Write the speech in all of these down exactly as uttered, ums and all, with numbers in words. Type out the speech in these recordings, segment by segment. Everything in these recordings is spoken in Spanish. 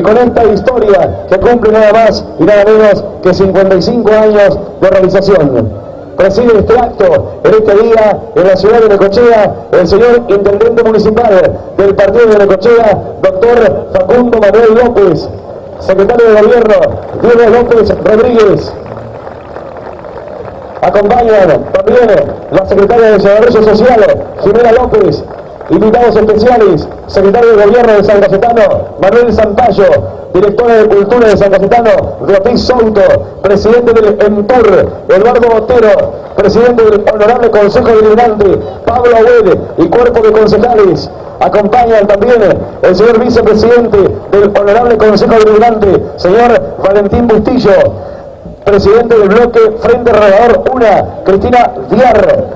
Con esta historia que cumple nada más y nada menos que cincuenta y cinco años de realización. Preside este acto en este día en la ciudad de Necochea el señor Intendente Municipal del partido de Necochea, doctor Facundo Manuel López, secretario de Gobierno, Diego López Rodríguez. Acompañan también la secretaria de Desarrollo Social, Jimena López. Invitados especiales, secretario de Gobierno de San Cayetano, Manuel Santallo, directora de Cultura de San Cayetano, Beatriz Souto, presidente del EMPUR, Eduardo Botero, presidente del Honorable Consejo Deliberante, Pablo Agüed y cuerpo de concejales. Acompañan también el señor vicepresidente del Honorable Consejo Deliberante, señor Valentín Bustillo, presidente del bloque Frente Renovador UNA, Cristina Viar,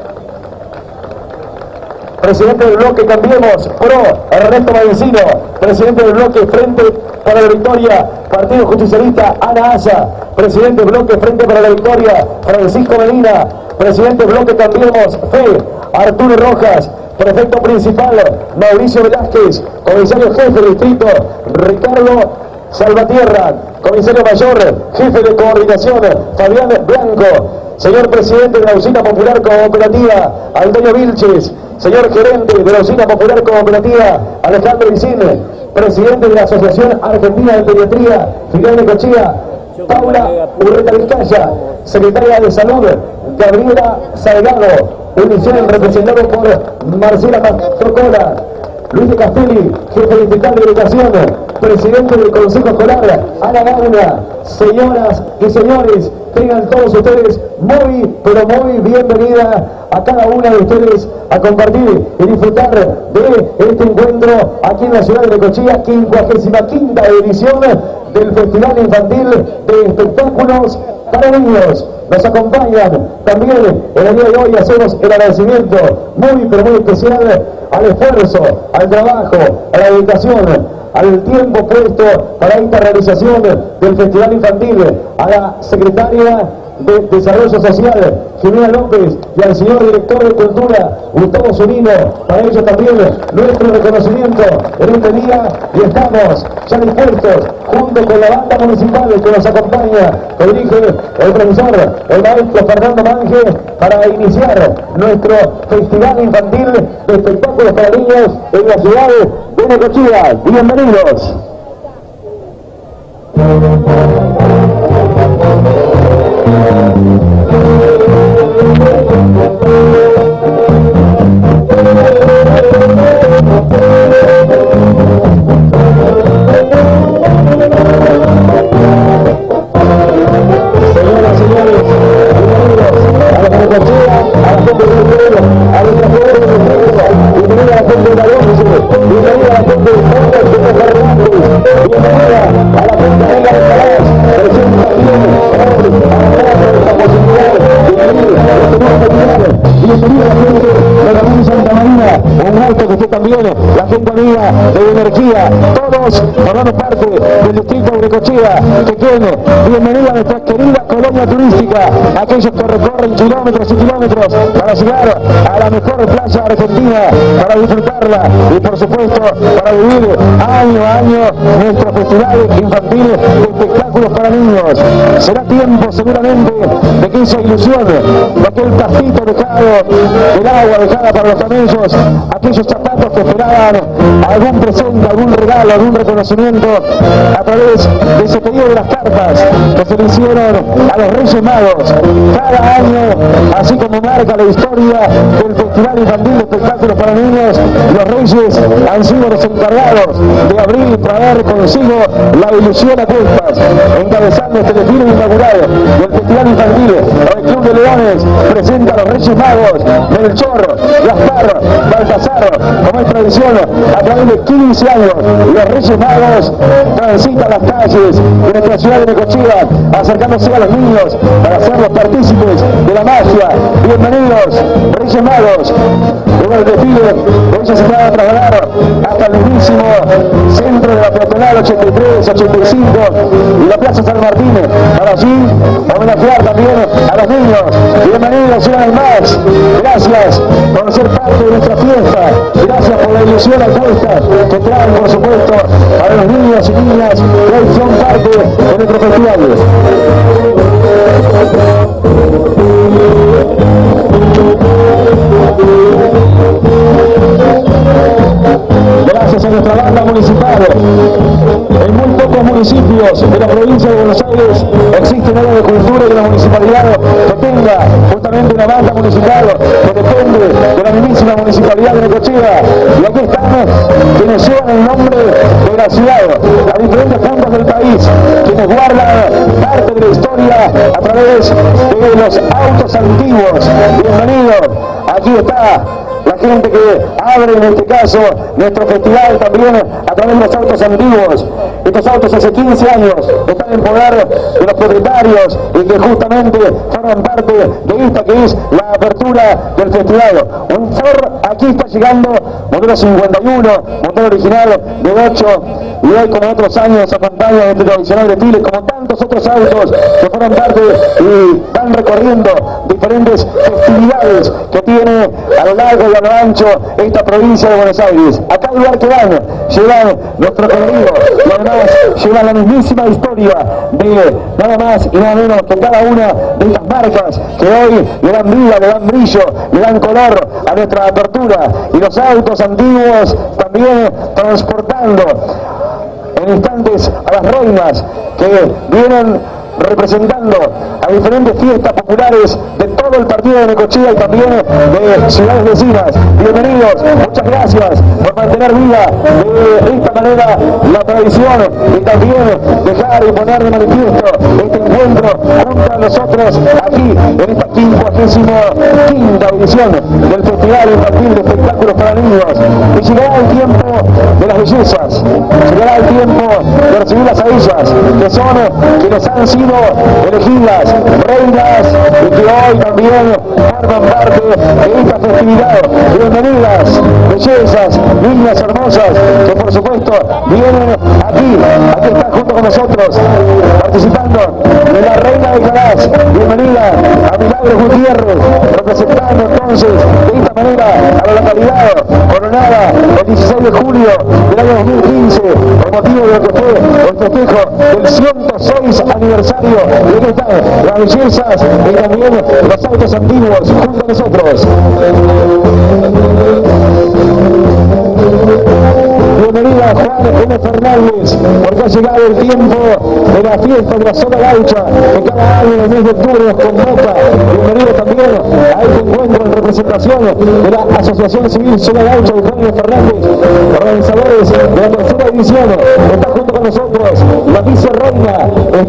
presidente del bloque Cambiemos Pro, Ernesto Mancino, presidente del bloque Frente para la Victoria, Partido Justicialista, Ana Asa, presidente del bloque Frente para la Victoria, Francisco Medina, presidente del bloque Cambiemos Fe, Arturo Rojas, prefecto principal, Mauricio Velázquez, comisario jefe del distrito, Ricardo Salvatierra, comisario mayor, jefe de coordinación, Fabián Blanco, señor presidente de la Usina Popular Cooperativa, Antonio Vilches, señor gerente de la Usina Popular Cooperativa, Alejandro Vicine, presidente de la Asociación Argentina de Pediatría, filial de Necochea, Paula Urreta Vizcaya, secretaria de Salud, Gabriela Salgado, unison representado por Marcela Pastorcola, Luis de Castelli, jefe distrital de educación, presidente del Consejo Escolar, Ana Gauna. Señoras y señores, tengan todos ustedes muy, pero muy bienvenida a cada una de ustedes a compartir y disfrutar de este encuentro aquí en la ciudad de Necochea, quincuagésima quinta edición del Festival Infantil de Espectáculos para Niños. Nos acompañan también en el día de hoy, hacemos el agradecimiento muy, pero muy especial al esfuerzo, al trabajo, a la dedicación, al tiempo puesto para esta realización del Festival Infantil, a la secretaria de Desarrollo Social, Jimena López, y al señor director de Cultura, Gustavo Zunino. Para ellos también nuestro reconocimiento en este día, y estamos ya dispuestos, junto con la banda municipal que nos acompaña, que dirige el profesor, el maestro Fernando Mange, para iniciar nuestro Festival Infantil de Espectáculos para Niños en la ciudad de Necochea. Bienvenidos. Señoras y señores, bienvenidos a la Necochea, a la gente de Uruguay, a la gente de Uruguay, bienvenida a la gente de Alonso, bienvenida a la gente de Fonda, de Fernández, bienvenida a la gente de la Escalás, presente también a la posibilidad de venir a este nuevo festival. Bienvenida a la gente de Ramón Santa Marina, un alto que esté también la gente amiga de Energía, todos formando parte del distrito de Necochea, que tiene bienvenida a nuestra querida colonia turística, aquellos que recorren kilómetros y kilómetros para llegar a la mejor playa argentina, para disfrutarla y por supuesto para vivir año a año nuestro festival infantil de espectáculos para niños. Será tiempo seguramente de que esa ilusión, de aquel pastito dejado, el agua dejada para los camellos, aquellos zapatos que esperaban algún presente, algún regalo, algún reconocimiento a través de ese pedido de las cartas que se le hicieron a los Reyes Magos. Cada año, así como marca la historia del Festival Infantil de Espectáculos para Niños, los Reyes han sido los encargados de abrir y traer consigo la ilusión a cuestas, encabezando este desfile inaugural del Festival Infantil. El Club de Leones presenta a los Reyes Magos, Melchor, Gaspar, Baltasar, como es tradición, a través de quince años, los Reyes Magos transitan las calles de nuestra ciudad de Necochea, acercándose a los niños para hacerlos partícipes de la magia. Bienvenidos, Reyes Magos. Luego del desfile, ellos se van a trasladar hasta el mismísimo centro de la peatonal ochenta y tres, ochenta y cinco y la Plaza San Martín, para allí homenajear también a los niños. Bienvenidos una vez más. Gracias por ser parte de nuestra fiesta. Gracias por la ilusión apuesta que traen, por supuesto, para los niños y niñas que hoy son parte de nuestro festival. Gracias a nuestra banda municipal. En muy pocos municipios de la provincia de Buenos Aires existe un área de cultura y de la municipalidad que tenga justamente una banda municipal que depende de la mismísima municipalidad de Necochea. Y aquí están quienes llevan el nombre de la ciudad a diferentes puntos del país, quienes guardan parte de la historia a través de los autos antiguos. Bienvenidos, aquí está la gente que abre en este caso nuestro festival también a través de los autos antiguos. Estos autos hace quince años están en poder de los propietarios y que justamente forman parte de esta que es la apertura del festival. Un Ford aquí está llegando, modelo cincuenta y uno, motor original de ocho, y hoy como otros años acompaña este tradicional desfile como tantos otros autos que forman parte y van recorriendo diferentes festividades que tiene a lo largo y a lo ancho esta provincia de Buenos Aires. A cada lugar que van, llevan nuestro colorido y además llevan la mismísima historia de nada más y nada menos que cada una de estas marcas que hoy le dan vida, le dan brillo, le dan color a nuestra apertura, y los autos antiguos también transportando en instantes a las reinas que vienen representando a diferentes fiestas populares de todo el partido de Necochea y también de ciudades vecinas. Bienvenidos, muchas gracias por mantener viva de esta manera la tradición y también dejar y poner de manifiesto este encuentro junto a nosotros aquí en esta quincuagésima quinta edición del Festival Infantil de Espectáculos para Niños. Y llegará el tiempo de las bellezas, llegará el tiempo de recibirlas a ellas, que son quienes han sido elegidas reinas y que hoy también forman parte de esta festividad. Bienvenidas, bellezas, niñas hermosas, que por supuesto vienen aquí, aquí están junto con nosotros, participando de la Reina de Caraz. Bienvenida a Milagros Gutiérrez, representando entonces de esta manera a la localidad coronada el dieciséis de julio del año dos mil quince, por motivo de lo que fue el festejo del ciento seis aniversario. Y aquí están las bellezas y también los autos antiguos junto a nosotros. Bienvenida Juan N. Fernández, porque ha llegado el tiempo de la fiesta de la zona gaucha que cada año en el mes de octubre nos convoca. Bienvenido también a este encuentro en representación de la Asociación Civil Zona Gaucha de Juan N. Fernández, organizadores de la tercera edición. Está junto con nosotros la vicereina,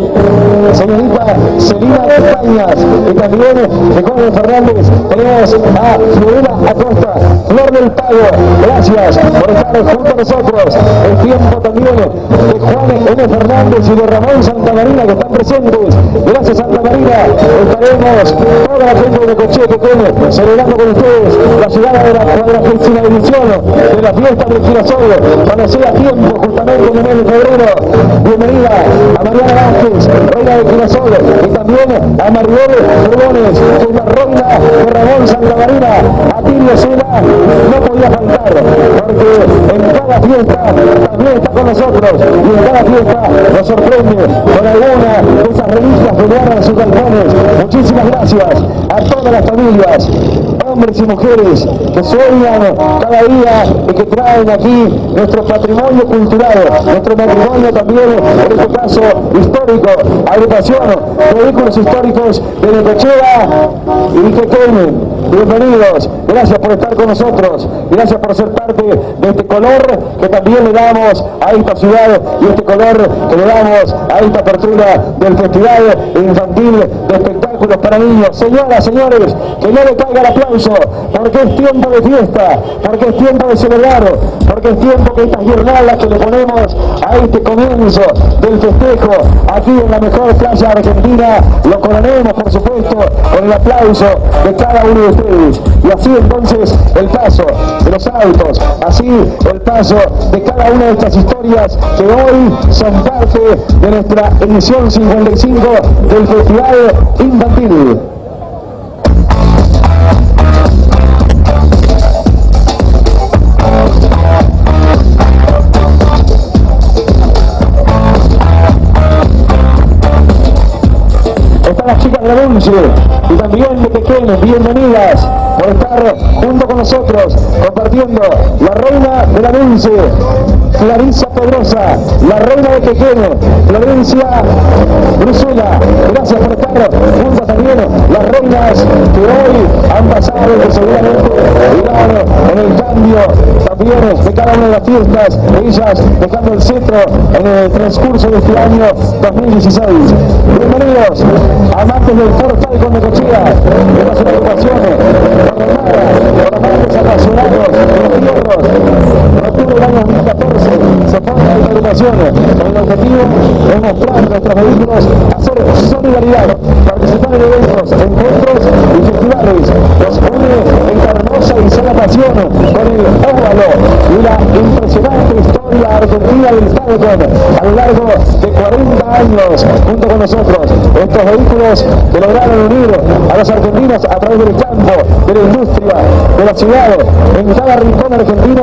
eh, señorita Celina Castañas, y también de Juan N. Fernández tenemos a Florena Acosta, Flor del Pago. Gracias por estar junto a nosotros. El tiempo también de Juan N. Fernández y de Ramón Santamarina, que están presentes. Gracias, Santa Marina. Estaremos toda la gente de Necochea que tiene celebrando con ustedes la llegada de la cuadragésima edición de la fiesta del girasol, cuando sea tiempo justamente en el mes de febrero. Bienvenida a Mariana Vázquez, reina del girasol, y también a Maribel Borbones, que es la reina de Ramón Santamarina. A Tirio Sela no podía faltar, porque en cada fiesta también está con nosotros, y en cada fiesta nos sorprende con alguna de esas reliquias que guardan sus galpones. Muchísimas gracias a todas las familias, hombres y mujeres que sueñan cada día y que traen aquí nuestro patrimonio cultural, nuestro patrimonio también, en este caso histórico, agrupación de vehículos históricos de Necochea y que tienen. Bienvenidos, gracias por estar con nosotros, gracias por ser parte de este color que también le damos a esta ciudad y este color que le damos a esta apertura del Festival Infantil de Espectáculos para Niños. Señoras, señores, que no le caiga el aplauso, porque es tiempo de fiesta, porque es tiempo de celebrar, porque es tiempo que estas guirnaldas que le ponemos a este comienzo del festejo aquí en la mejor playa argentina lo coronemos, por supuesto, con el aplauso de cada uno de ustedes. Y así entonces el paso de los autos, así el paso de cada una de estas historias que hoy son parte de nuestra edición cincuenta y cinco del Festival Infantil. las chicas de la Dulce y también de Pequeños, bienvenidas por estar junto con nosotros compartiendo la reina de la Dulce, Clarisa Pedrosa, la reina de Pequeño, Florencia Bruzuela. Gracias por estar junto también las reinas que hoy han pasado y que seguramente irán en el cambio también de cada una de las fiestas, ellas dejando el cetro en el transcurso de este año dos mil dieciséis. Bienvenidos, amantes del Ford Falcon de Cochea, de las agrupaciones, por Romana, por amantes apasionados de los fierros. En octubre del año dos mil catorce se forma esta agrupación con el objetivo de mostrar nuestros vehículos, hacer solidaridad, participar en eventos, encuentros y festivales. Los une en hermosa y sana pasión con el óvalo y la impresionante historia argentina del Falcon a lo largo de cuarenta años junto con nosotros. Estos vehículos que lograron unir a los argentinos a través del campo, de la industria, de la ciudad. En cada rincón argentino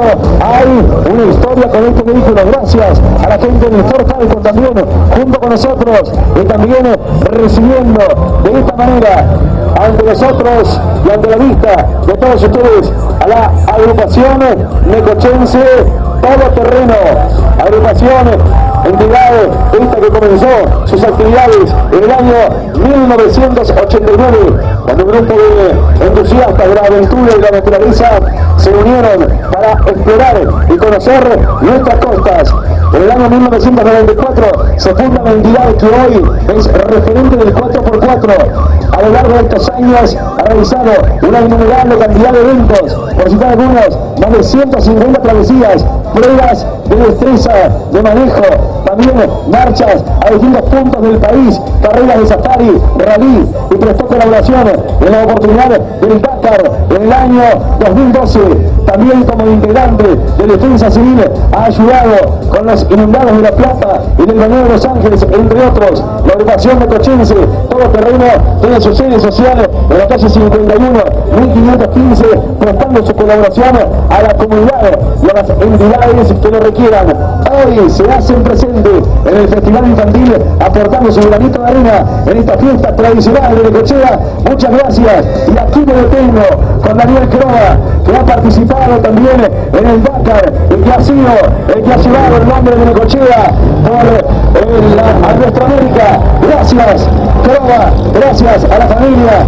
hay una historia con este vehículo. Gracias a la gente del Ford Falcon también junto con nosotros y también recibiendo de esta manera ante nosotros y ante la vista de todos ustedes a la agrupación necochense Todoterreno, agrupación, entidad esta que comenzó sus actividades en el año mil novecientos ochenta y nueve, cuando un grupo de entusiastas de la aventura y la naturaleza se unieron para explorar y conocer nuestras costas. En el año mil novecientos noventa y cuatro se funda la entidad que hoy es referente del cuatro por cuatro. A lo largo de estos años ha realizado una innumerable cantidad de eventos, por citar algunos, más de ciento cincuenta travesías, pruebas de destreza, de manejo, también marchas a distintos puntos del país, carreras de safari, rally y prestó colaboración en la oportunidad del Dakar en el año dos mil doce. También como integrante de Defensa Civil ha ayudado con los inundados de La Plata y del Baño de Los Ángeles, entre otros. La agrupación necochense Todoterreno tiene su sede social en la calle cincuenta y uno, mil quinientos quince, prestando su colaboración a la comunidad y a las entidades que lo requieran. Hoy se hacen presente en el Festival Infantil, aportando su granito de arena en esta fiesta tradicional de Necochea. Muchas gracias. Y aquí me detengo con Daniel Croa, que ha participado también en el Dakar, el que ha sido, el que ha llevado el nombre de Necochea por eh, la, a nuestra América. Gracias, Croa, gracias a la familia.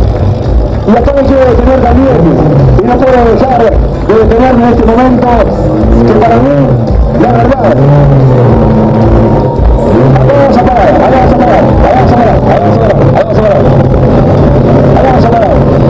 Y acá me quiero detener también, y no puedo dejar de detenerme en este momento, que para mí, la verdad, acá vamos a parar, acá vamos a parar, acá vamos a parar, acá vamos a parar, acá vamos a parar, acá vamos a parar.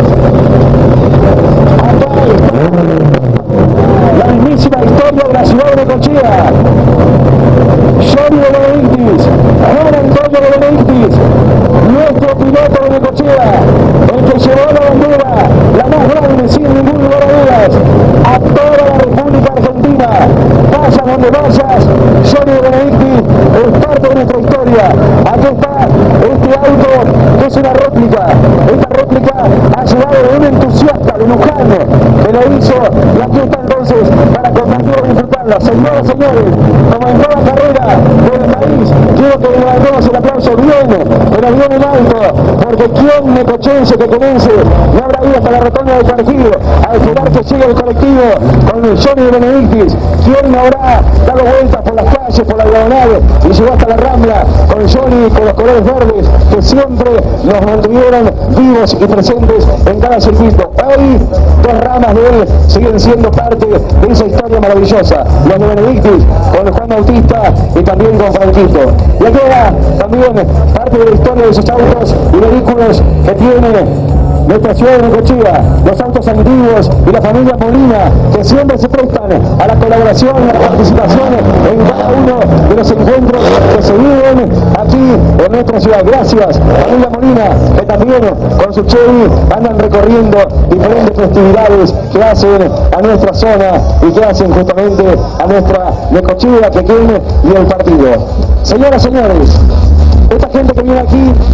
La mismísima historia de la ciudad de Necochea. Johnny de Benedictis, Juan Antonio de Benedictis, nuestro piloto de Necochea, el que llevó la bandera, la más grande sin ningún lugar a dudas, a toda la República Argentina. Vayas donde vayas, Johnny de Benedictis es parte de nuestra historia. Aquí está este auto que es una réplica. Esta réplica ha llegado de un entusiasta de Luján que lo hizo, y aquí está entonces para compartirlo y disfrutarla. Señoras, señores, como en toda carrera del país, quiero que le levantemos el aplauso bien, pero bien en alto, porque quien necochense que comience no habrá ido hasta la rotonda del Cargill a esperar que llegue el colectivo con el Johnny de Benedictis. ¿Quién no habrá dado vueltas por las calles, por la diagonal y llegó hasta la Rambla con el Johnny con los colores verdes que siempre nos mantuvieron vivos y presentes en cada circuito? Hoy dos ramas de él siguen siendo parte de esa historia maravillosa, los de Benedictis con Juan Bautista y también con Franquito. Y aquí era también parte de la historia de esos autos y vehículos que tiene nuestra ciudad de Necochea, los autos antiguos y la familia Molina, que siempre se prestan a la colaboración y a la participación en cada uno de los encuentros que se viven aquí en nuestra ciudad. Gracias, familia Molina, que también con su Chevy andan recorriendo diferentes festividades que hacen a nuestra zona y que hacen justamente a nuestra Necochea pequeña y el partido. Señoras y señores, esta gente que viene aquí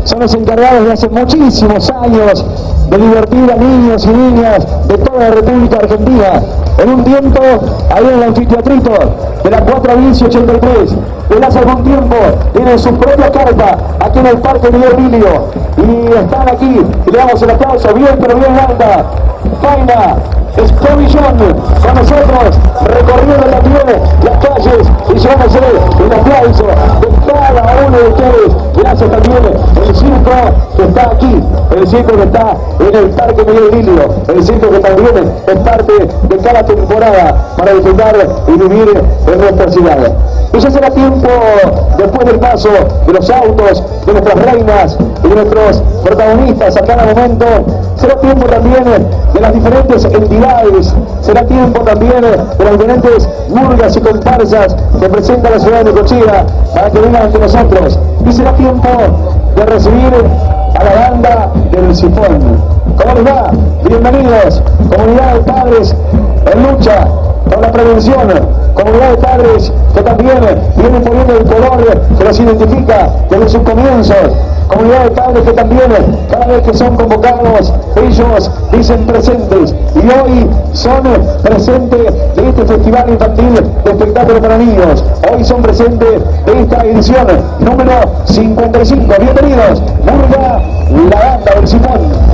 son los encargados de hace muchísimos años de divertir a niños y niñas de toda la República Argentina. En un tiempo, ahí en el anfiteatrito de la cuatro bis y ochenta y tres, desde hace algún tiempo tienen su propia carpa aquí en el Parque Miguel Emilio, y están aquí, y le damos el aplauso bien, pero bien alta. Faina Escobillón con nosotros, recorriendo también las calles y llevándose el aplauso de cada uno de ustedes. Gracias también el circo que está aquí, el circo que está en el Parque Miguel Emilio, el circo que también es parte de cada temporada para disfrutar y vivir en nuestra ciudad. Y ya será tiempo, después del paso de los autos, de nuestras reinas y de nuestros protagonistas a cada momento, será tiempo también de las diferentes entidades, será tiempo también de las diferentes murgas y comparsas que presenta la ciudad de Necochea para que vengan ante nosotros. Y será tiempo de recibir a la banda del Sifón. ¿Cómo les va? Bienvenidos, comunidad de padres en lucha por la prevención, comunidad de padres que también vienen poniendo el color que los identifica desde sus comienzos, comunidad de padres que también cada vez que son convocados ellos dicen presentes, y hoy son presentes de este festival infantil de espectáculos para niños. Hoy son presentes de esta edición número cincuenta y cinco. Bienvenidos, Murga, la banda del Sifón.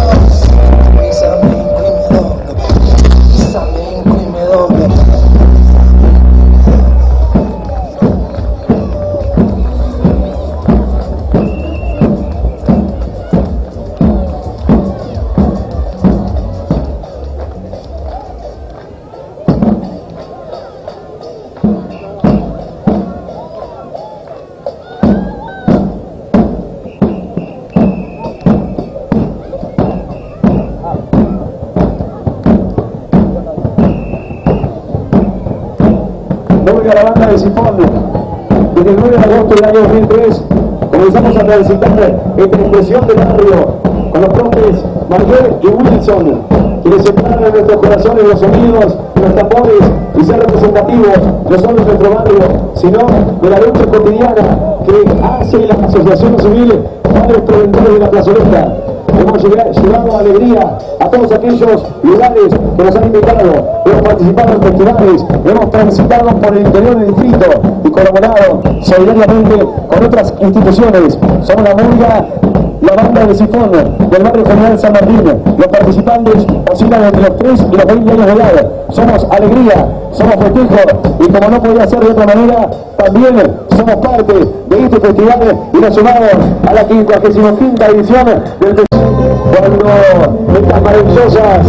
A la banda de Sifón. Desde el nueve de agosto del año dos mil tres comenzamos a transitar esta expresión del barrio con los profes Marguerite y Wilson, quienes separan en nuestros corazones los sonidos, los tambores y ser representativos no solo de nuestro barrio, sino de la lucha cotidiana que hace la Asociación Civil Padres Preventores de la Plazoleta. Hemos llevado alegría a todos aquellos lugares que nos han invitado, hemos participado en festivales, hemos transitado por el interior del distrito y colaborado solidariamente con otras instituciones. Somos la Murga, la banda de Sifón del barrio General San Martín. Los participantes oscilan entre los tres y los veinte años de edad. Somos alegría, somos festejo, y como no podía ser de otra manera, también somos parte de este festival y nos sumamos a la quincuagésima quinta edición del festival. Cuando estas maravillosas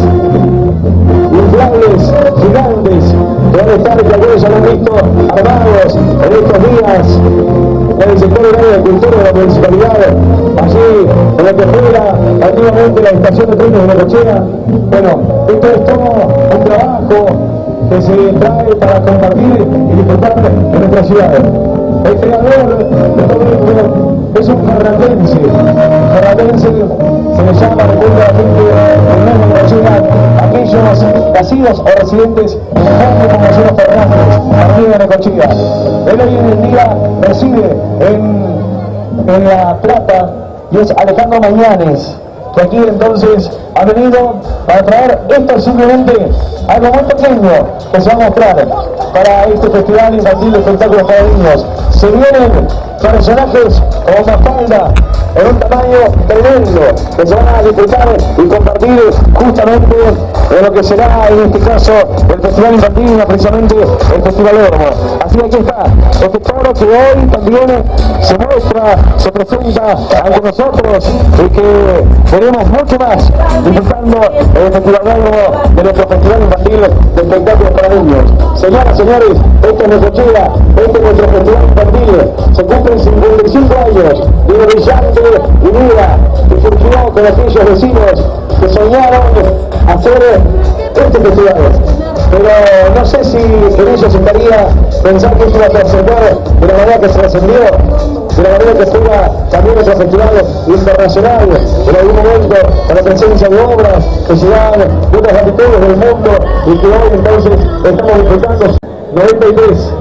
inflables gigantes que van a estar, que algunos ya lo han visto armados en estos días en el sector de de cultura de la municipalidad, allí en la que fuera antiguamente la estación de trenes de Necochea. Bueno, esto es todo un trabajo que se trae para compartir y disfrutar en nuestra ciudad. El creador de todo esto es un jarratense. Jarratense se le llama regularmente el nombre de Necochea aquellos nacidos o residentes en el barrio como Marcelo Fernández, arriba de Necochea. Él hoy en el día reside en, en La Plata y es Alejandro Mañanes, que aquí entonces ha venido para traer esto, simplemente algo muy pequeño que se va a mostrar para este festival infantil de espectáculos para niños. Se vienen personajes como Mafalda en un tamaño tremendo que se van a disfrutar y compartir justamente en lo que será en este caso el festival infantil, no precisamente el Festival Ormo. Así que aquí está este toro que hoy también se muestra, se presenta ante nosotros y que veremos mucho más disfrutando el Festival Ormo de nuestro festival infantil de espectáculos para niños. Señoras, señores, esto es Necochea, este es nuestro festival infantil. Se cumplen cincuenta y cinco años de una brillante idea que surgió con aquellos vecinos que soñaron hacer este festival. Pero no sé si en ellos estaría pensar que esto iba a trascender de la manera que se trascendió, de la manera que fuera también nuestro festival internacional, en algún momento con la presencia de obras que llegaban de otras latitudes del mundo y que hoy entonces estamos disfrutando. noventa y tres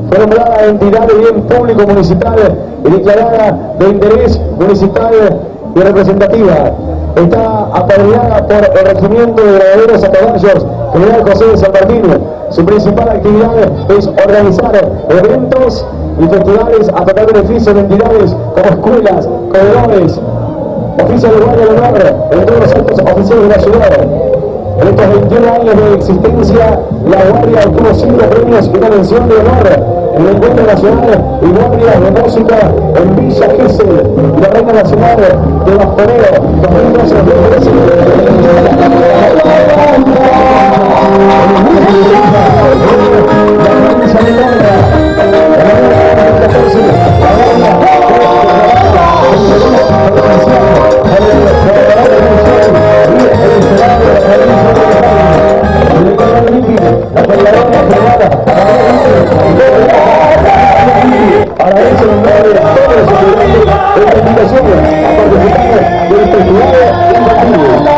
fue nombrada entidad de bien público municipal y declarada de interés municipal y representativa. Está apadrinada por el Regimiento de Granaderos a Caballos General José de San Martín. Su principal actividad es organizar eventos y festivales a total beneficio de entidades como escuelas, comedores, oficios de guardia de honor en todos los actos oficiales de la ciudad. En estos veintiún años de existencia, la Guardia obtuvo cinco premios y una mención de honor en el Encuentro Nacional y Guardia de Música en Villa Gesell y la Reina Nacional de Bastonero dos mil doce dos mil trece. Agradece el nombre de todos los estudiantes de esta invitación a participar del festival infantil.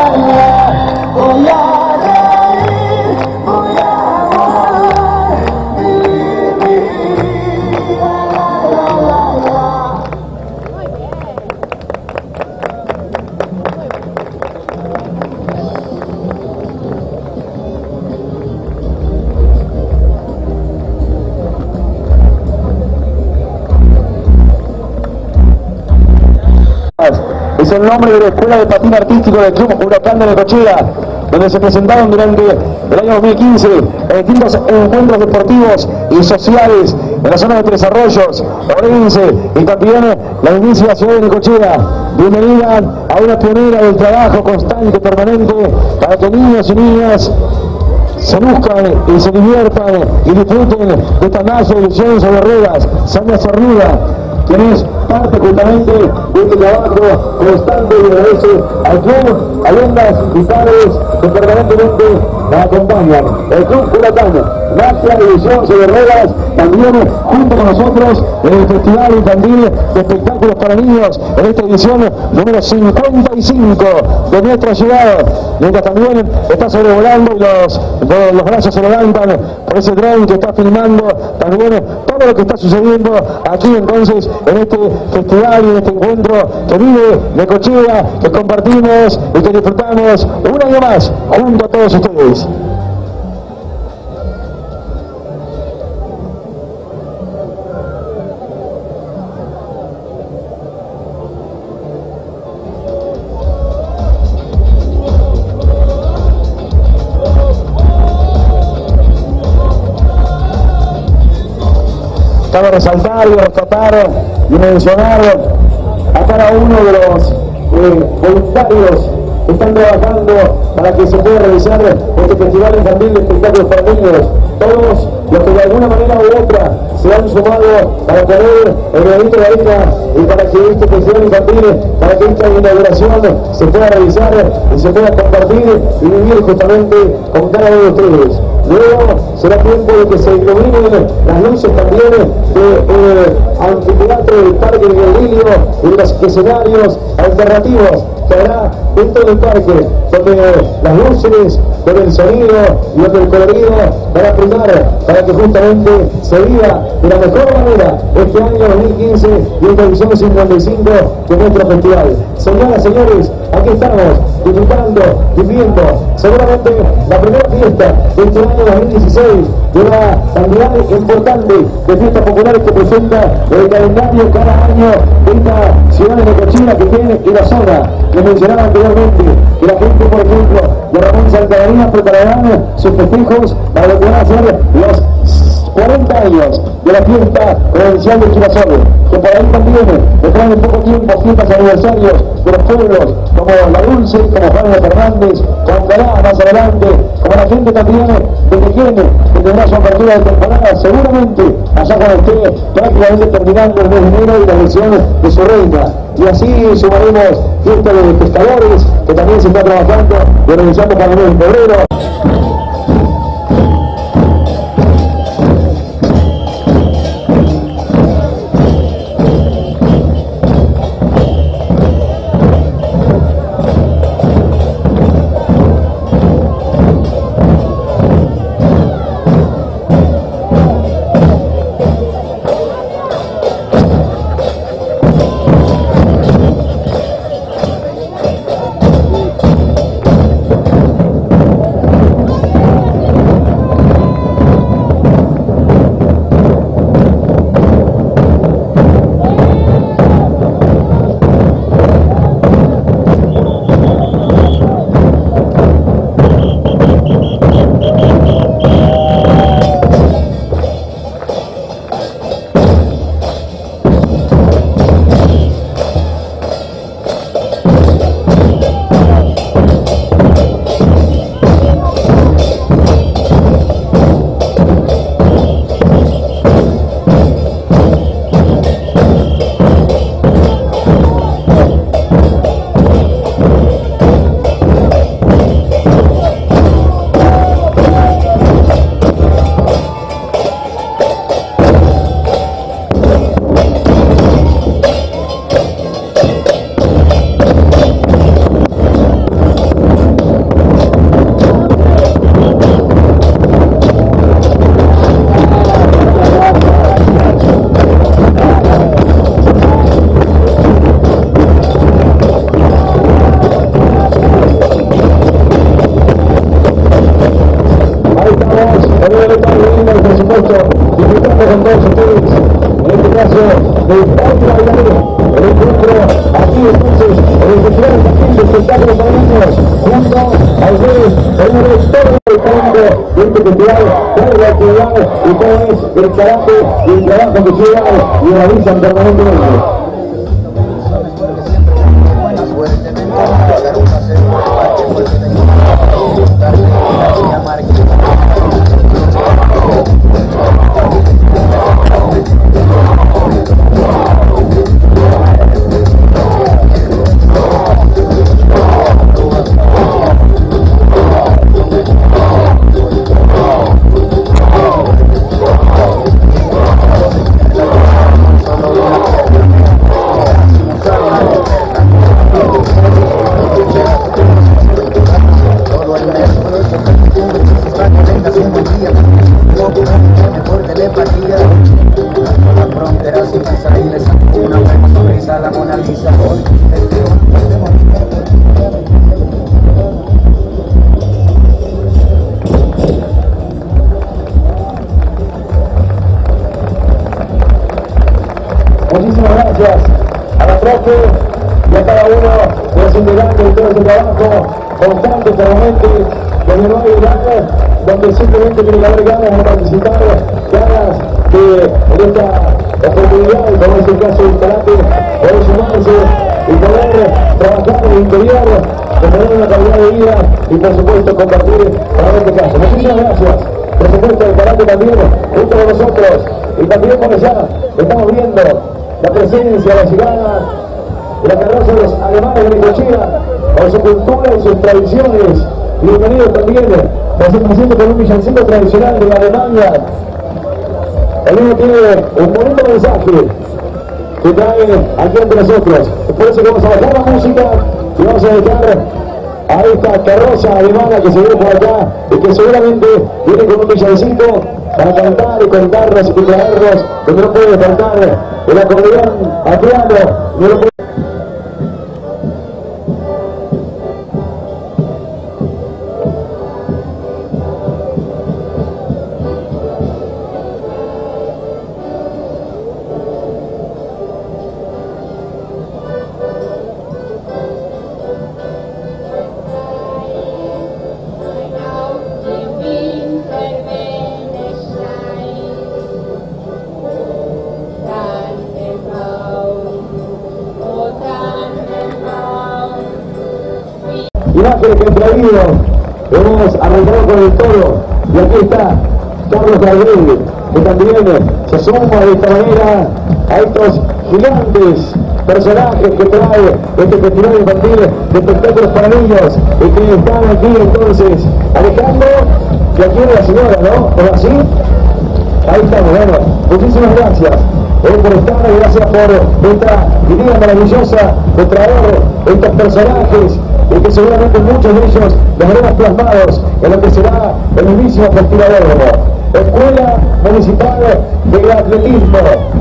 Es el nombre de la Escuela de Patín Artístico del Club Huracán de Necochea, donde se presentaron durante el año dos mil quince distintos encuentros deportivos y sociales en la zona de Tres Arroyos, Orense y también la inicia ciudad de Necochea. Bienvenida a una pionera del trabajo constante, permanente, para que niños y niñas se luzcan y se diviertan y disfruten de esta nación de ilusiones sobre ruedas. Sandra Zorrilla, quien es parte justamente de este trabajo constante y agradece al club, a alumnas y padres que permanentemente la acompañan. El Club Huracán, Nacia División sobre Ruedas, también junto con nosotros en el Festival Infantil de Espectáculos para Niños, en esta edición número cincuenta y cinco de nuestra ciudad, mientras también está sobrevolando y los, los brazos se levantan por ese dron que está filmando también todo lo que está sucediendo aquí entonces en este festival y en este encuentro que vive Necochea, que compartimos y que disfrutamos un año más junto a todos ustedes. Cabe resaltar y rescatar y mencionar a cada uno de los eh, voluntarios que están trabajando para que se pueda realizar este festival infantil de espectáculos para niños. Todos los que de alguna manera u otra se han sumado para poner el granito de arena y para que este festival infantil, para que esta inauguración se pueda realizar y se pueda compartir y vivir justamente con cada uno de ustedes. Luego será tiempo de que se iluminen las luces también del de, anfiteatro del Parque del Lilio y de los escenarios alternativos que habrá dentro del parque, donde las luces, donde el sonido y donde el colorido van a brindar para que justamente se viva de la mejor manera este año dos mil quince y esta edición cincuenta y cinco de nuestro festival. Señoras, señores, aquí estamos disfrutando, viviendo seguramente la primera fiesta de este año dos mil dieciséis, de una cantidad importante de fiestas populares que presenta el calendario cada año de esta ciudad de Necochea que tiene y la zona. Les mencionaba anteriormente que la gente, por ejemplo, de Ramón Santa María prepararán sus festejos para lo que van a ser los cuarenta años de la fiesta provincial de Girasol, que por ahí también vendrán en poco tiempo fiestas aniversarios de los pueblos como La Dulce, como Juan de Fernández, como Calá más adelante, como la gente también de Tequene, que tendrá su apertura de temporada seguramente allá cuando esté prácticamente terminando el mes de enero y la elección de su reina. Y así sumaremos fiesta de pescadores, que también se está trabajando y organizamos para el mes de febrero. actividad y cómo es el carácter y el trabajo que llevan y realizan permanentemente. Muchísimas gracias a la profe y a cada uno de los integrantes de todo ese trabajo constante, permanente, donde no hay ganas, donde simplemente tiene que haber ganas de participar, ganas de, de esta oportunidad, como es el caso del karate, poder sumarse y poder trabajar en el interior, mejorar una calidad de vida y por supuesto compartir para este caso. Muchísimas gracias. Por supuesto el karate también junto con nosotros y también por allá estamos viendo la presencia, la llegada de la carroza de los alemanes de Necochea, con su cultura y sus tradiciones. Bienvenidos también, presentación con un villancico tradicional de Alemania. El mismo tiene un bonito mensaje que trae aquí entre nosotros. Es por eso que vamos a bajar la música y vamos a dejar a esta carroza alemana que se ve por acá y que seguramente viene con un villancico para cantar y contarnos y traernos, donde no puede faltar el acordeón a piano, no lo puede... Imágenes que han traído, hemos arrancado con el toro y aquí está Carlos Gabriel, que también se suma de esta manera a estos gigantes personajes que trae este festival infantil de espectáculos para niños y que están aquí entonces Alejandro y aquí la señora, ¿no? ¿Es así? Ahí estamos, bueno, muchísimas gracias eh, por estar y gracias por esta idea maravillosa de traer estos personajes y que seguramente muchos de ellos los veremos plasmados en lo que será el mismísimo Festival Escuela Municipal de Atletismo.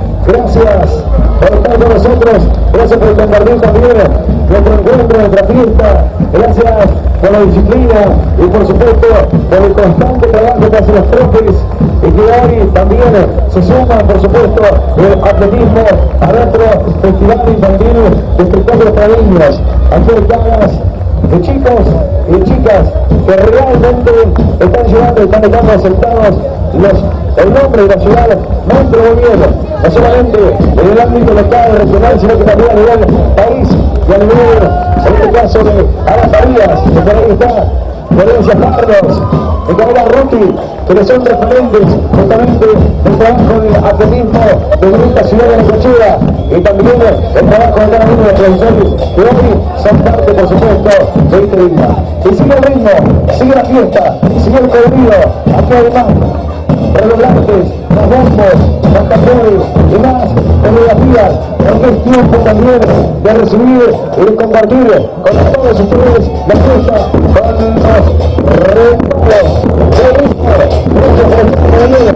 Gracias por estar con nosotros, gracias por compartir también nuestro encuentro, nuestra fiesta, gracias por la disciplina y por supuesto por el constante trabajo que hacen los profes y que hoy también se suman por supuesto el atletismo a nuestro festival infantil de espectáculos para niños. Aquí hay caras de chicos y chicas que realmente están llevando y están dejando aceptados los, el nombre de la ciudad más promoviendo, no solamente en el ámbito local, regional, sino que también a nivel país y a nivel, en este caso, de Ana Farías, que por ahí está, Florencia Carlos, de Carla Rotti, que le son referentes justamente del trabajo de atletismo de esta ciudad de Necochea y también el trabajo de cada uno de los profesores que hoy son parte, por supuesto, de este día. Y sigue el ritmo, sigue la fiesta, sigue el colorido, aquí hay más relojantes, los bombos, los tambores y más coreografías, porque es tiempo también de recibir y de compartir con todos ustedes la fiesta con los regalos de ritmo. Gracias por estar conmigo.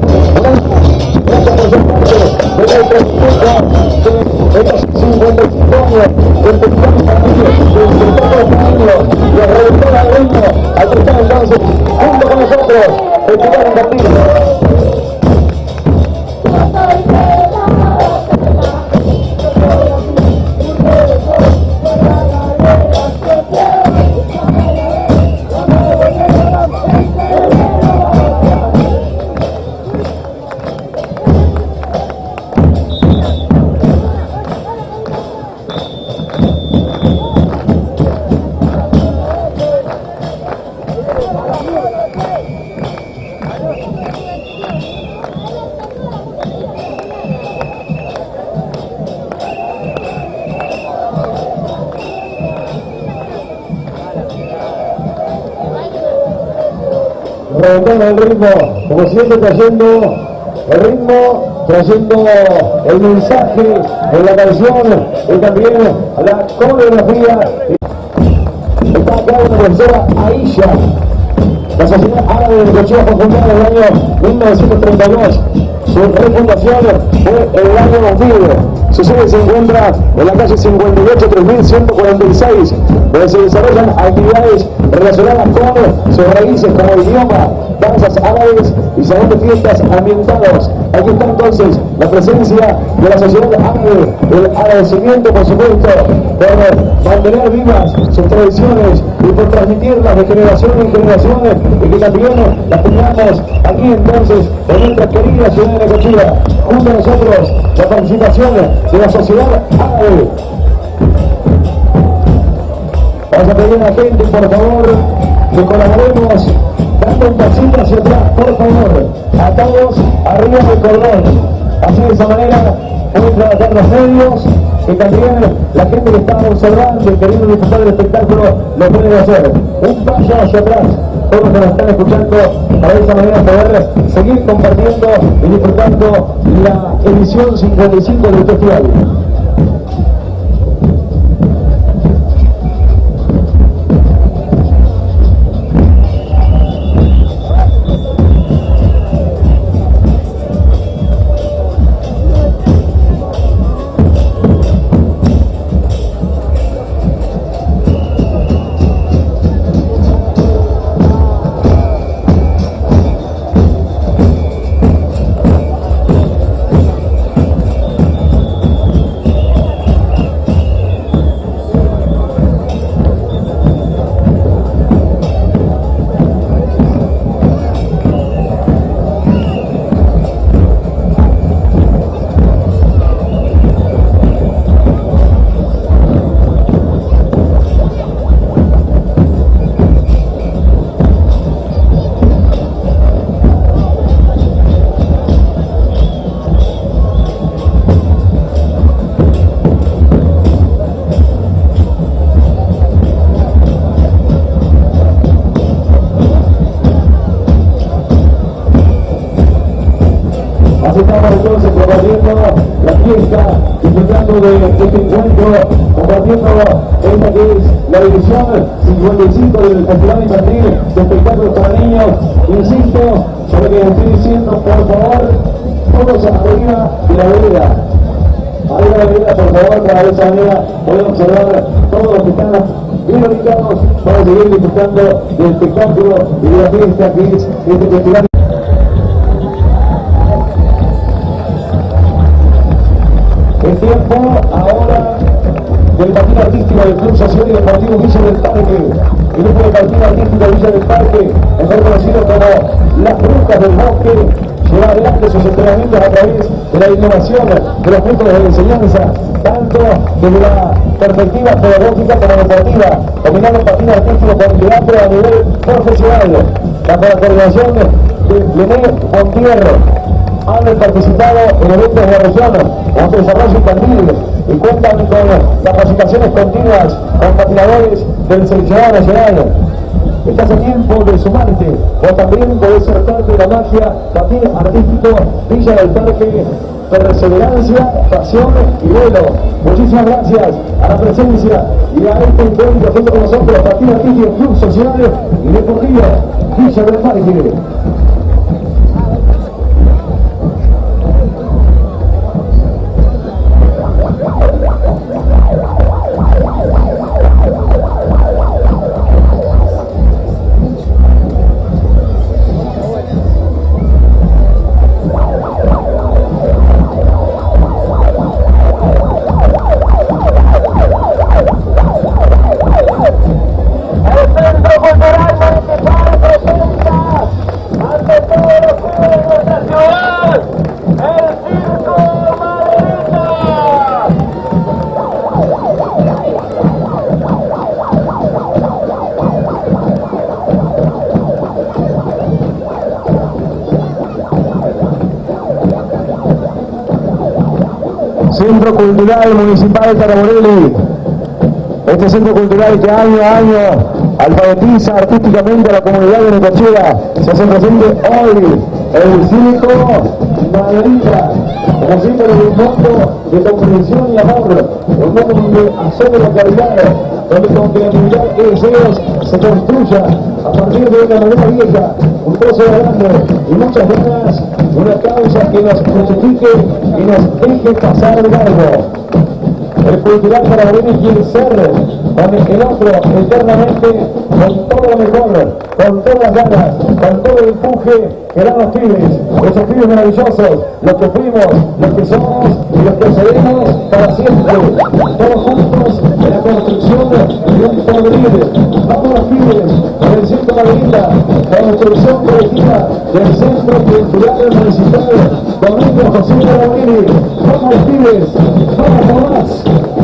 Gracias por ser parte de la historia de estos cincuenta y cinco años de espectáculos para niños, de espectáculos para niños, de revolución al ritmo. Aquí están entonces, junto con nosotros, Festival Infantil. reventando el ritmo, como siempre trayendo el ritmo, trayendo el mensaje en la canción y también la coreografía. Está acá una profesora Aisha. La Sociedad Árabe de Necochea fue fundada en el año mil novecientos treinta y dos. Su refundación fue en el año dos mil. Su sede se encuentra en la calle cincuenta y ocho, tres mil ciento cuarenta y seis, donde se desarrollan actividades relacionadas con sus raíces como idioma, danzas árabes y salón de fiestas ambientados. Aquí está entonces la presencia de la Sociedad Árabe, el agradecimiento por supuesto por mantener vivas sus tradiciones y por transmitirlas de generación en generación, y que también las tengamos aquí entonces en nuestra querida ciudad de Necochea. Junto a nosotros la participación de la Sociedad Árabe. Vamos a pedir a la gente, por favor, que colaboremos dando un pasito hacia atrás, por favor, atados arriba del cordón. Así, de esa manera pueden trabajar los medios y también la gente que está observando y queriendo disfrutar del espectáculo lo pueden hacer. Un paso hacia atrás, todos los que nos están escuchando, para de esa manera poder seguir compartiendo y disfrutando la edición cincuenta y cinco del festival. Estamos entonces compartiendo la fiesta, disfrutando de este encuentro, compartiendo esta que es la edición cincuenta y cinco del Festival Infantil de Espectáculos para Niños. Insisto, sobre que estoy diciendo, por favor, todos arriba de la vereda. Arriba de la vereda, por favor, para de esa manera poder observar todos los que están bien ubicados para seguir disfrutando del espectáculo y de la fiesta que es este festival. El tiempo ahora del partido artístico del Club Social y Deportivo Villa del Parque. El grupo de partido artístico Villa del Parque, mejor conocido como las Brujas del Bosque, lleva adelante sus entrenamientos a través de la innovación de los métodos de enseñanza, tanto desde la perspectiva pedagógica como deportiva, combinando el partido artístico con teatro a nivel profesional. Bajo la coordinación de Lené Montierro, han participado en eventos de la región como desarrollo infantil y cuentan con capacitaciones continuas con patinadores del seleccionado nacional. Estás a tiempo de sumarte o también podés ser parte de la magia patín artístico Villa del Parque, perseverancia, pasión y vuelo. Muchísimas gracias a la presencia y a este encuentro junto con nosotros, Patín Artístico Club Social y Deportivo Villa del Parque. Centro Cultural Municipal Caraborelli. Este centro cultural que año a año alfabetiza artísticamente a la comunidad de Necochea, se hace presente hoy el circo Margarita, como símbolo de un mundo de comprensión y amor, un mundo donde asome la caridad, donde con creatividad y deseos se construya a partir de una manera vieja, un trozo grande y muchas ganas, una causa que nos justifique y nos deje pasar el largo. El cultural paraguayo quiere ser con el otro eternamente, con todo lo mejor, con todas las ganas, con todo el empuje que dan los pibes, esos pibes maravillosos, los que fuimos, los que somos y los que seremos para siempre, todos juntos en la construcción de un porvenir. Vamos los pibes, en el Centro Margarita, la construcción colectiva del Centro Cultural Municipal Domingo José Margarita. Vamos los pibes, vamos por más.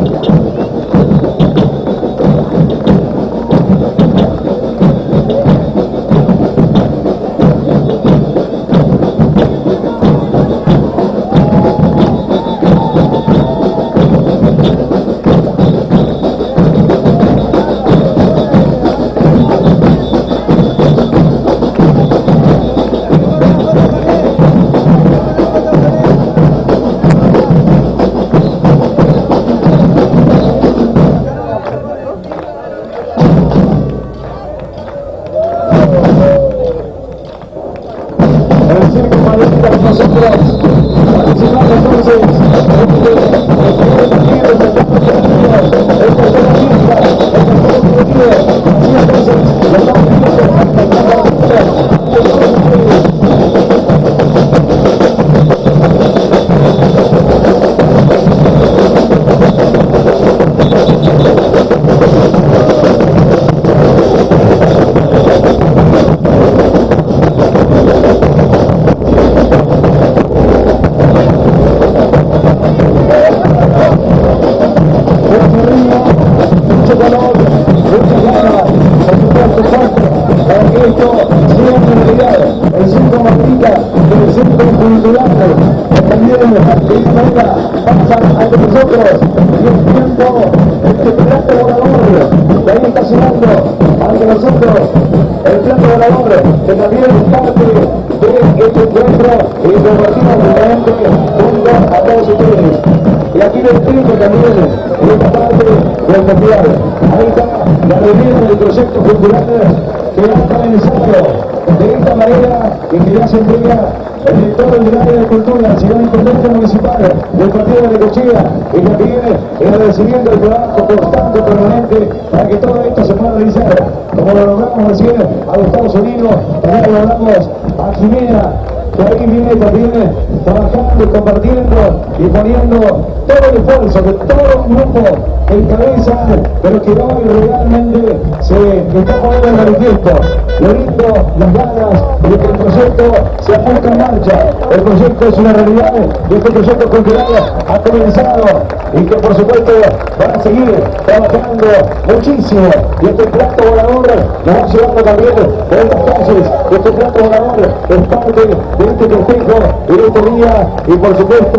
Ahí está la reunión del proyecto cultural que ha comenzado de esta manera y que ya se entrega el director del área de cultura, señor intendente municipal del partido de Necochea, y que viene el agradecimiento del trabajo constante, permanente, para que todo esto se pueda realizar. Como lo logramos recién a los Estados Unidos, también lo logramos a Jimena, que ahí viene también trabajando y compartiendo y poniendo todo el esfuerzo de todo un grupo que encabezan, pero que hoy realmente se está poniendo en manifiesto. Lo lindo, las ganas de que el proyecto se apuesta en marcha. El proyecto es una realidad y este proyecto cultural ha comenzado y que por supuesto van a seguir trabajando muchísimo. Y este plato volador nos va llevando también por estas calles. Este plato volador es parte de este festejo y de este día y por supuesto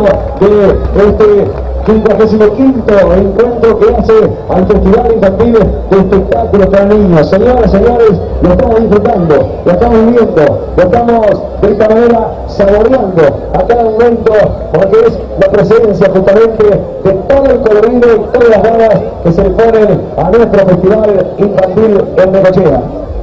de este quincuagésimo quinto encuentro que hace al Festival Infantil de Espectáculos para Niños. Señoras, señores, lo estamos disfrutando, lo estamos viviendo, lo estamos de esta manera saboreando a cada momento, porque es la presencia justamente de todo el colorido y todas las ganas que se le ponen a nuestro Festival Infantil en Necochea.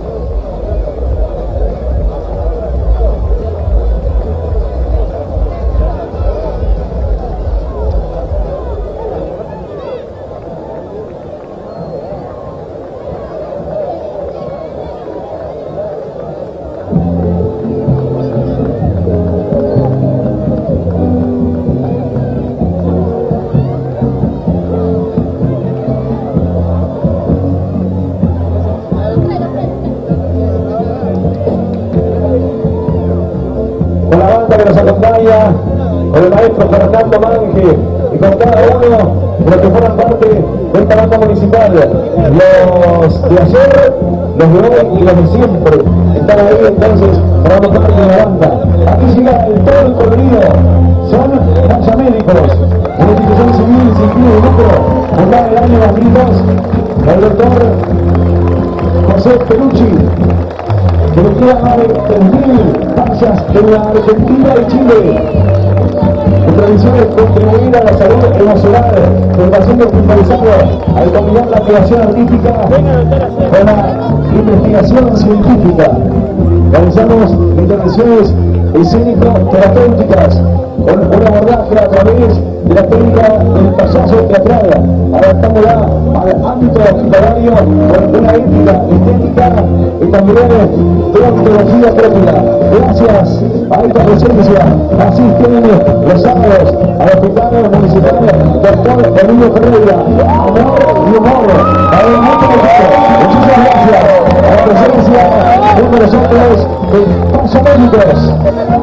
Que nos acompaña con el maestro Fernando Manje y con cada uno de los que forman parte de esta banda municipal, los de ayer, los de hoy y los de siempre están ahí entonces formando parte de la banda. Aquí llega el todo el colorido, son Mancha Médicos, una institución civil sin fines de lucro fundada en el año dos mil dos el doctor José Pelucci, que le queda más de tres mil marchas en la Argentina y Chile. Mi tradición es contribuir a la salud emocional del paciente hospitalizado al combinar la creación artística con la investigación científica. Realizamos intervenciones escénico-terapéuticas con un abordaje a través de la técnica del payaso teatral, adaptándola al ámbito hospitalario con una ética estética y también de ontología propia. Gracias a esta presencia asisten los sábados al Hospital Municipal doctor Emilio Ferreira. Amor y humor para el mundo mexicano. Muchísimas gracias a la presencia de nosotros en Paso Médicos.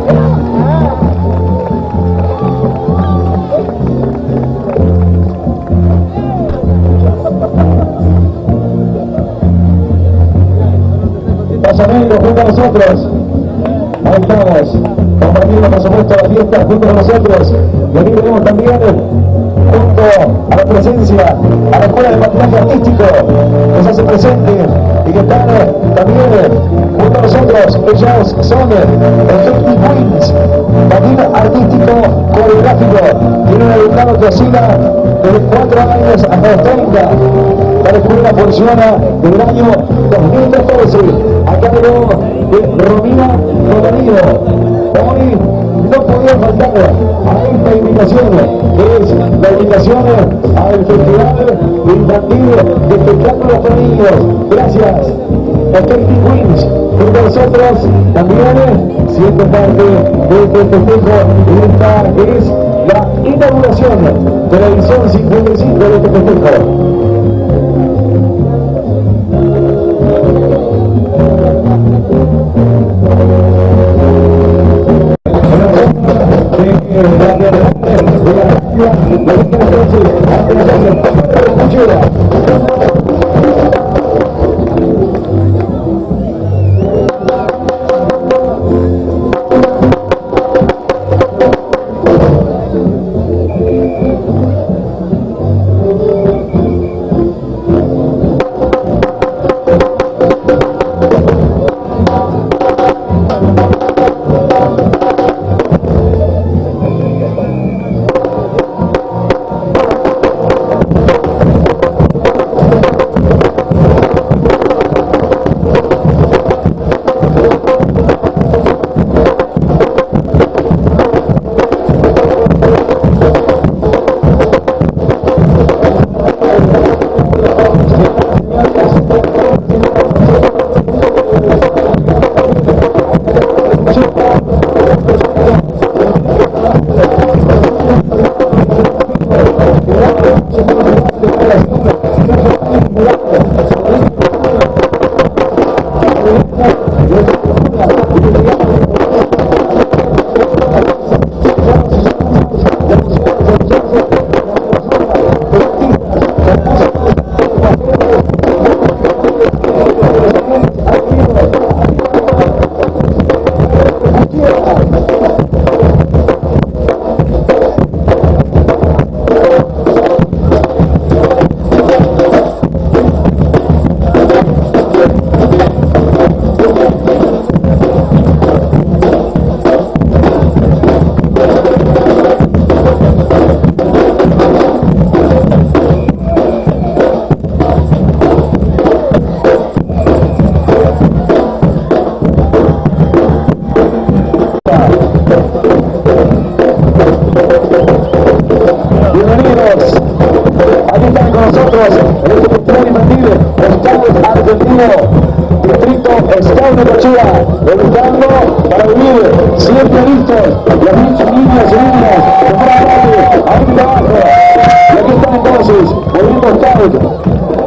Pasamento junto a nosotros, ahí estamos, compartiendo por supuesto la fiesta junto a nosotros, y aquí tenemos también junto a la presencia, a la Escuela de Patinaje Artístico, que se hace presente y que están también junto a nosotros. Ellos son Effective Queens, patín artístico coreográfico, tienen un educado que oscila desde cuatro años hasta los treinta. La escuela funciona desde el año dos mil catorce a cargo de Romina Rodríguez. Hoy no podía faltar a esta invitación, que es la invitación al Festival Infantil de Espectáculos para Niños. Gracias, Effective Queens, junto a nosotros también siendo parte de este festejo. Y esta es la inauguración de la edición cincuenta y cinco de este festejo. Distrito Estado de Cochea, educando para vivir siempre listos, los niños y niñas que forman parte ahí de abajo. Y aquí están entonces, Movimiento Scout,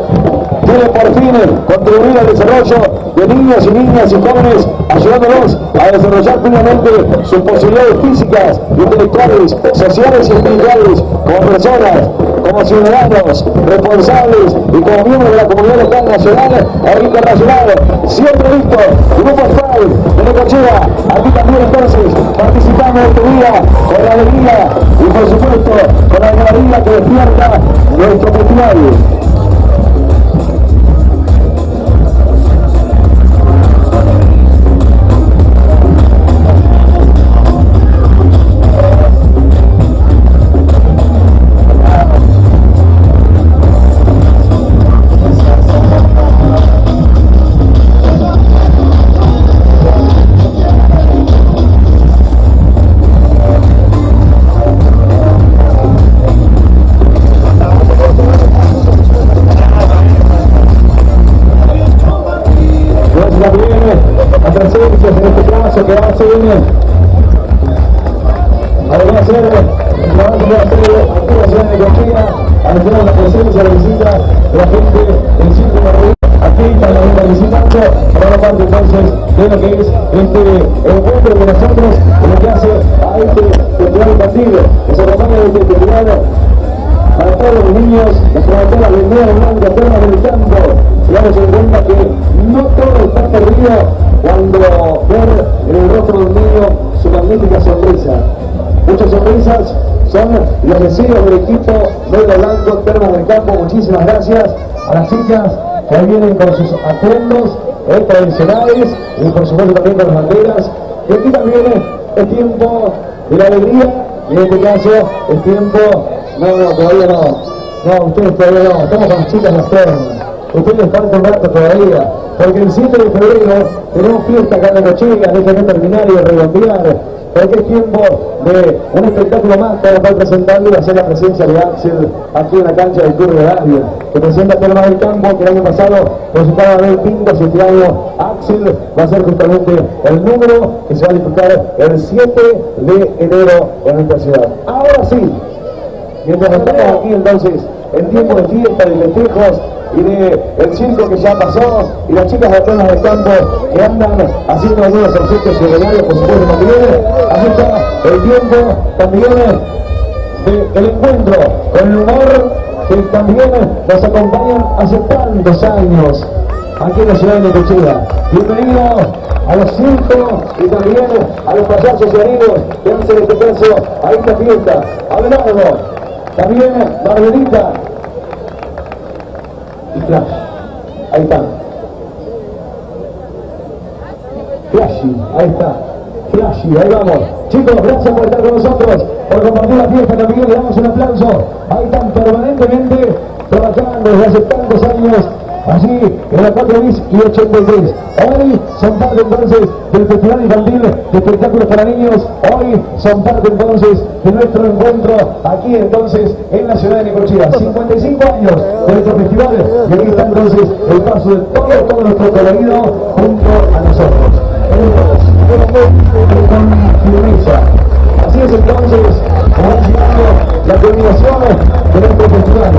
quiere por fin contribuir al desarrollo de niños y niñas y jóvenes, ayudándolos a desarrollar plenamente sus posibilidades físicas, intelectuales, sociales y espirituales, como personas, como ciudadanos responsables y como miembros de la comunidad local, nacional e internacional. Siempre listo, Grupo Scout de Necochea, aquí también entonces participando de este día con la alegría y por supuesto con la galería que despierta nuestro festival. encuentra la gente del Circo de Río, aquí para la venta visitando, para la parte entonces de lo que es este encuentro de nosotros, en lo que hace a este festival infantil, que se acompaña de este festival para todos los niños, las promotoras de Nueva Blanca, Termas del Campo. Damos en cuenta que no todo está perdido cuando ver en el rostro de un niño su magnífica sonrisa. Muchas sonrisas son los deseos del equipo Nueva Blanco, Termas del Campo. Muchísimas gracias a las chicas que ahí vienen con sus atuendos eh, tradicionales y por supuesto también con las banderas. Y aquí también es tiempo de la alegría y en este caso es tiempo... No, no, todavía no. No, ustedes todavía no. Estamos con las chicas las termas. Ustedes falta un rato todavía. Porque el siete de febrero tenemos fiesta acá en Necochea, déjenme terminar y redondear. Porque es tiempo de un espectáculo más para poder presentarlo y hacer la presencia de Axel aquí en la cancha del Club de Radio, que presenta Termas del Campo, que el año pasado presentaba Abel Pintos y este año Axel va a ser justamente el número que se va a disputar el siete de enero en nuestra ciudad. Ahora sí, mientras estamos aquí entonces en tiempo de fiesta, de festejos y de el circo que ya pasó y las chicas de Termas del Campo que andan haciendo algunos obsequios y regalos, por supuesto también, aquí está el tiempo también del encuentro con el humor que también nos acompañan hace tantos años aquí en la ciudad de Necochea. Bienvenido a los circos y también a los payasos y amigos que hacen este caso a esta fiesta. Abelardo, también Margarita y Flash. Ahí está. Flashy, ahí está. Flashy, ahí vamos. Chicos, gracias por estar con nosotros, por compartir la fiesta también. Le damos un aplauso. Ahí están permanentemente trabajando desde hace tantos años. Allí en la cuatro bis y ochenta y tres. Hoy son parte entonces del Festival Infantil de Espectáculos para Niños. Hoy son parte entonces de nuestro encuentro aquí entonces en la ciudad de Necochea. cincuenta y cinco años de nuestro festival y aquí está entonces el paso de todo, todo nuestro colorido junto a nosotros. Con firmeza. Así es entonces como va llegando la terminación de nuestro festival.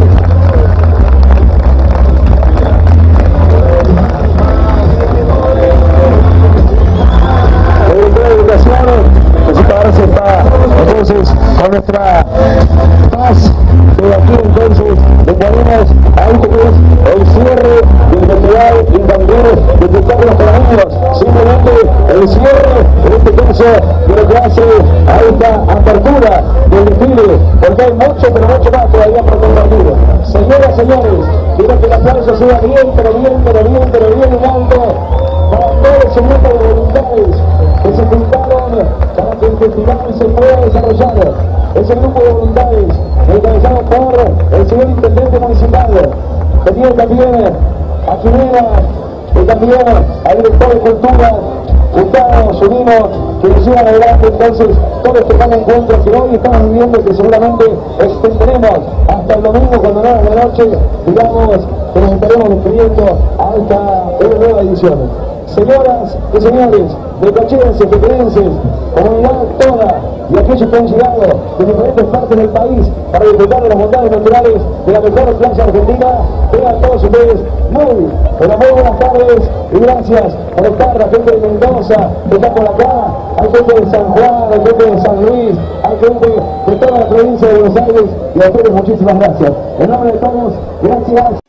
Se está entonces con nuestra paz de aquí entonces le ponemos a esto que es el cierre del festival infantil de espectáculos para niños, simplemente el cierre en este caso de lo que hace a esta apertura del desfile, porque hay mucho pero mucho más todavía por compartir. Señoras, señores, quiero que el aplauso sea bien, pero bien, pero bien, pero bien en alto para todo ese grupo de voluntades que se juntaron para que el festival se pueda desarrollar. Ese grupo de voluntades encabezado por el señor intendente municipal, que tiene también a Jimena y también al director de cultura Gustavo Zunino, que nos llevan adelante entonces todo este gran encuentro que hoy estamos viviendo y que seguramente extenderemos hasta el domingo cuando no es la noche, digamos que nos estaremos despidiendo a esta nueva edición. Señoras y señores, necocheenses, pequeñenses, comunidad toda y aquellos que han llegado de diferentes partes del país para disfrutar de las bondades naturales de la mejor playa argentina, tengan todos ustedes muy, pero muy buenas tardes y gracias por estar. La gente de Mendoza que está por acá, hay gente de San Juan, hay gente de San Luis, hay gente de toda la provincia de Buenos Aires y a ustedes muchísimas gracias. En nombre de todos, gracias.